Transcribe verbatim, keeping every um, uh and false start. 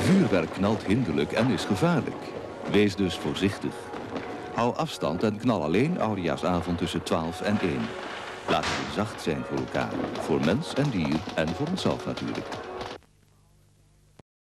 Vuurwerk knalt hinderlijk en is gevaarlijk. Wees dus voorzichtig. Hou afstand en knal alleen oudejaarsavond tussen twaalf en één. Laten we zacht zijn voor elkaar, voor mens en dier en voor onszelf natuurlijk.